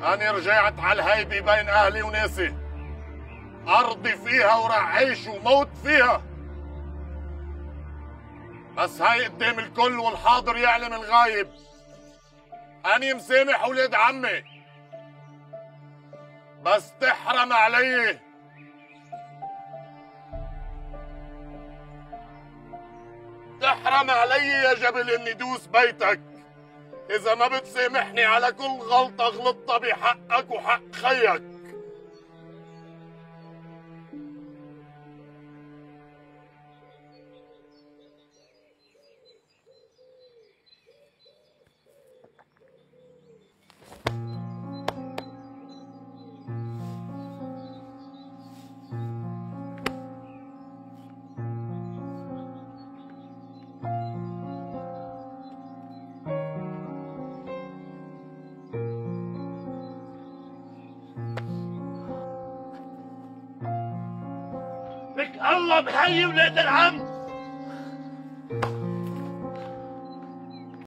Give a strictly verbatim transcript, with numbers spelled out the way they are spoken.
أنا رجعت على الهيبة بين أهلي وناسي، أرضي فيها وراح أعيش وموت فيها، بس هاي قدام الكل والحاضر يعلم الغايب. أني مسامح ولاد عمي، بس تحرم علي. تحرم علي يا جبل إني دوس بيتك إذا ما بتسامحني على كل غلطة غلطتها بحقك وحق خيك. بك الله بحي ولاد العم.